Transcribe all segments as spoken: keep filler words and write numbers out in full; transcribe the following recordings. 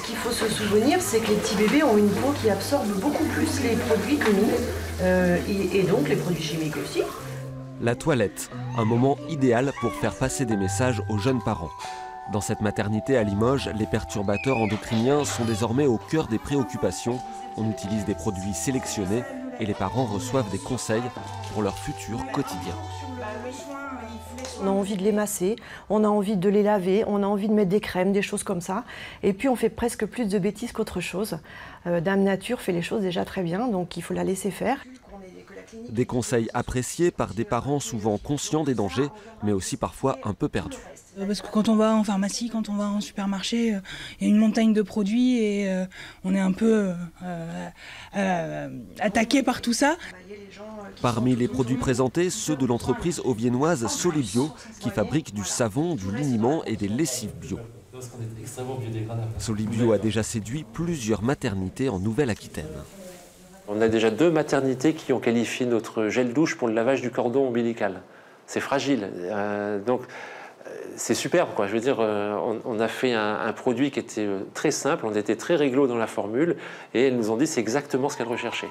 qu'il faut se souvenir, c'est que les petits bébés ont une peau qui absorbe beaucoup plus les produits que nous, euh, et, et donc les produits chimiques aussi. La toilette, un moment idéal pour faire passer des messages aux jeunes parents. Dans cette maternité à Limoges, les perturbateurs endocriniens sont désormais au cœur des préoccupations. On utilise des produits sélectionnés et les parents reçoivent des conseils pour leur futur quotidien. On a envie de les masser, on a envie de les laver, on a envie de mettre des crèmes, des choses comme ça. Et puis on fait presque plus de bêtises qu'autre chose. Euh, Dame Nature fait les choses déjà très bien, donc il faut la laisser faire. Des conseils appréciés par des parents souvent conscients des dangers, mais aussi parfois un peu perdus. Parce que quand on va en pharmacie, quand on va en supermarché, euh, il y a une montagne de produits et euh, on est un peu euh, euh, attaqué par tout ça. Parmi les produits présentés, ceux de l'entreprise auviennoise Solibio, qui fabrique du savon, du liniment et des lessives bio. Solibio a déjà séduit plusieurs maternités en Nouvelle-Aquitaine. On a déjà deux maternités qui ont qualifié notre gel douche pour le lavage du cordon ombilical. C'est fragile, euh, donc c'est superbe, quoi. Je veux dire, euh, on, on a fait un, un produit qui était très simple, on était très réglo dans la formule, et elles nous ont dit que c'est exactement ce qu'elles recherchaient.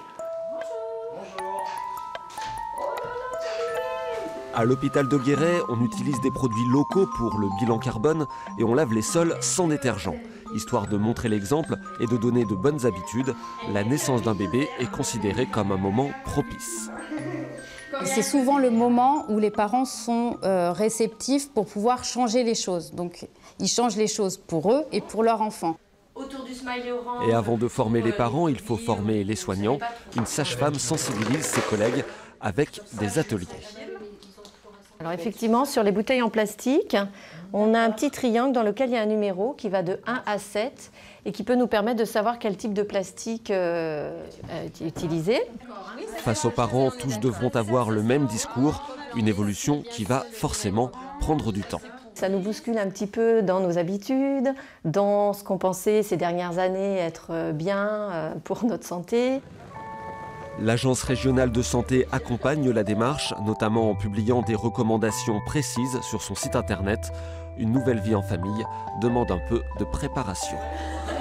À l'hôpital de Guéret, on utilise des produits locaux pour le bilan carbone et on lave les sols sans détergent. Histoire de montrer l'exemple et de donner de bonnes habitudes, la naissance d'un bébé est considérée comme un moment propice. C'est souvent le moment où les parents sont euh, réceptifs pour pouvoir changer les choses. Donc ils changent les choses pour eux et pour leur enfant. Et avant de former les parents, il faut former les soignants. Une sage-femme sensibilise ses collègues avec des ateliers. Alors effectivement, sur les bouteilles en plastique, on a un petit triangle dans lequel il y a un numéro qui va de un à sept et qui peut nous permettre de savoir quel type de plastique euh, est utilisé. Face aux parents, tous devront avoir le même discours, une évolution qui va forcément prendre du temps. Ça nous bouscule un petit peu dans nos habitudes, dans ce qu'on pensait ces dernières années être bien pour notre santé. L'Agence régionale de santé accompagne la démarche, notamment en publiant des recommandations précises sur son site internet. Une nouvelle vie en famille demande un peu de préparation.